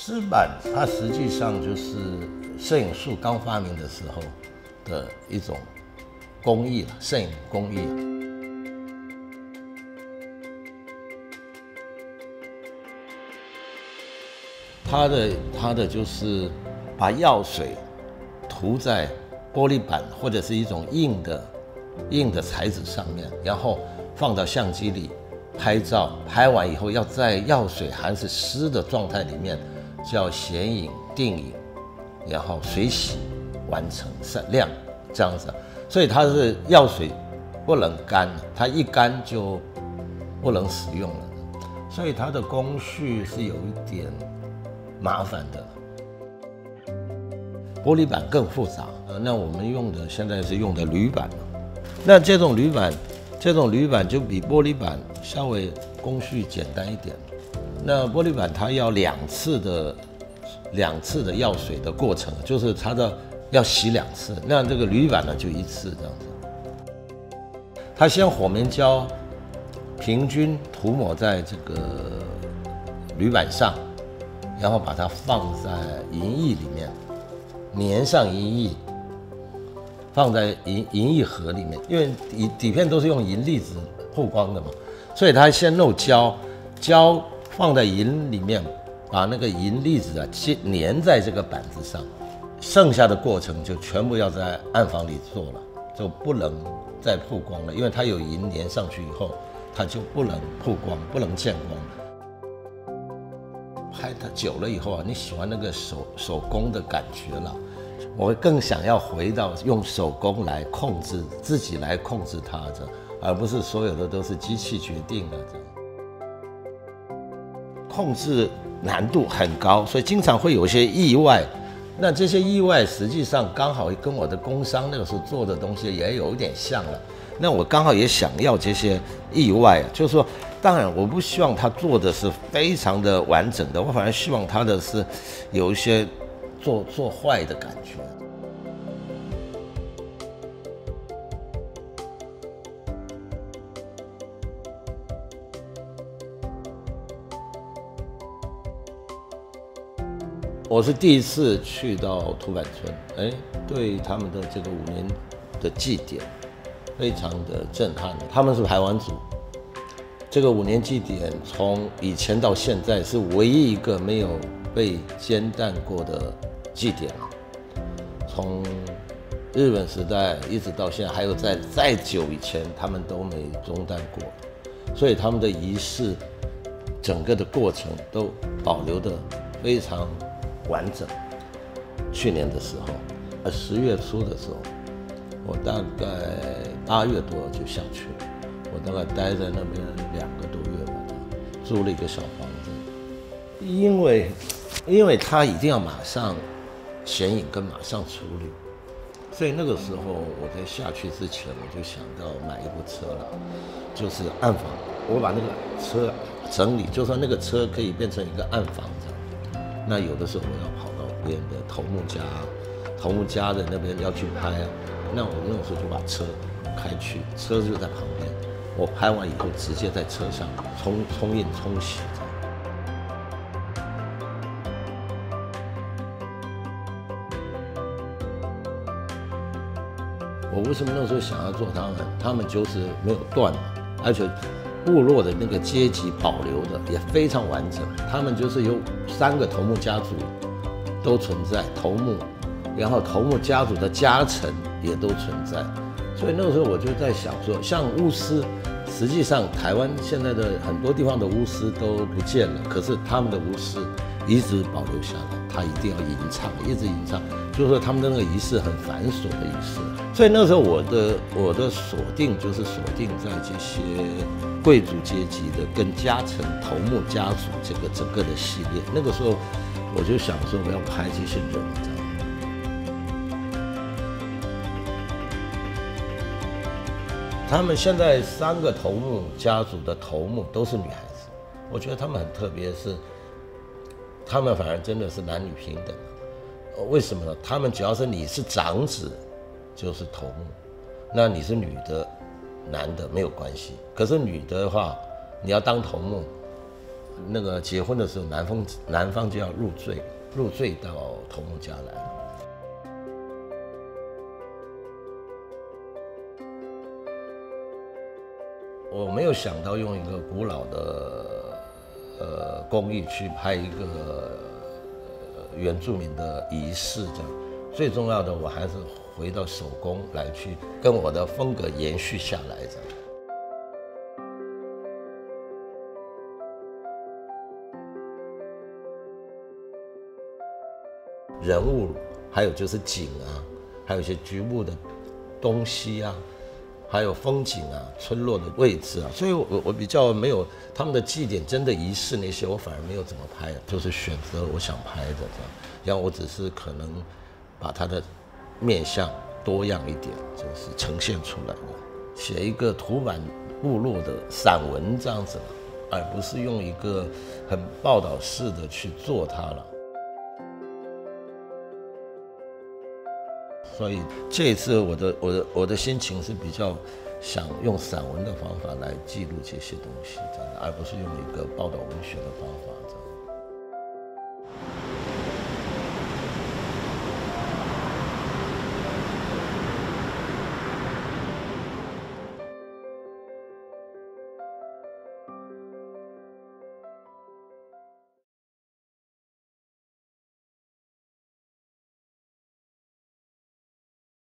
湿版它实际上就是摄影术刚发明的时候的一种工艺了，摄影工艺。它的就是把药水涂在玻璃板或者是一种硬的材质上面，然后放到相机里拍照，拍完以后要在药水还是湿的状态里面叫显影、定影，然后水洗完成闪亮这样子。所以它是药水不能干，它一干就不能使用了，所以它的工序是有一点麻烦的。玻璃板更复杂，那我们用的现在是用的铝板，那这种铝板就比玻璃板稍微工序简单一点。那玻璃板它要两次的药水的过程，就是它的要洗2次，那这个铝板呢就1次这样子。它先火棉胶平均涂抹在这个铝板上，然后把它放在银液里面，粘上银液，放在银液盒里面，因为底片都是用银粒子曝光的嘛，所以它先弄胶放在银里面，把那个银粒子粘在这个板子上，剩下的过程就全部要在暗房里做了，就不能再曝光了，因为它有银粘上去以后，它就不能曝光，不能见光。拍它久了以后啊，你喜欢那个手工的感觉了，我更想要回到用手工来控制，自己来控制它的，而不是所有的都是机器决定的。控制难度很高，所以经常会有一些意外。那这些意外实际上刚好跟我的工商那个时候做的东西也有一点像了。那我刚好也想要这些意外，就是说，当然我不希望他做的是非常的完整的，我反而希望他的是有一些做坏的感觉。我是第一次去到土坂村，对他们的这个5年的祭典非常的震撼。他们是排湾族，这个5年祭典从以前到现在是唯一一个没有被间断过的祭典，从日本时代一直到现在，还有在再久以前，他们都没中断过，所以他们的仪式整个的过程都保留的非常完整。去年的时候，10月初的时候，我大概8月多就下去了，我大概待在那边2个多月吧，租了一个小房子，因为他一定要马上显影跟马上处理，所以那个时候我在下去之前，我就想到买一部车了，就是暗房，我把那个车整理，就算那个车可以变成一个暗房这样。那有的时候我要跑到别人的头目家的那边要去拍啊，那我那个时候就把车开去，车就在旁边，我拍完以后直接在车上冲印冲洗。我为什么那时候想要做他们？他们就是没有断嘛，而且部落的那个阶级保留的也非常完整。他们就是有3个头目家族都存在，头目，然后头目家族的家臣也都存在。所以那个时候我就在想说，像巫师，实际上台湾现在的很多地方的巫师都不见了，可是他们的巫师一直保留下来，他一定要吟唱，一直吟唱，就是说他们的那个仪式很繁琐的仪式。所以那个时候我的锁定就是锁定在这些贵族阶级的跟家臣头目家族这个整个的系列。那个时候我就想说我要拍这些人这样。他们现在3个头目家族的头目都是女孩子，我觉得他们很特别，是他们反而真的是男女平等。为什么呢？他们只要是你是长子就是头目，那你是女的男的没有关系，可是女的话你要当头目那个结婚的时候，男方就要入赘到头目家来了。我没有想到用一个古老的工艺去拍一个原住民的仪式，这样最重要的我还是回到手工来去跟我的风格延续下来这样。人物，还有就是景啊，还有一些局部的东西啊，还有风景啊，村落的位置啊，所以我比较没有他们的祭典真的仪式那些，我反而没有怎么拍，就是选择我想拍的这样，然后我只是可能把它的面向多样一点，就是呈现出来的，写一个土坂部落的散文这样子了，而不是用一个很报道式的去做它了。所以这一次我的心情是比较想用散文的方法来记录这些东西，这样的，而不是用一个报道文学的方法这样。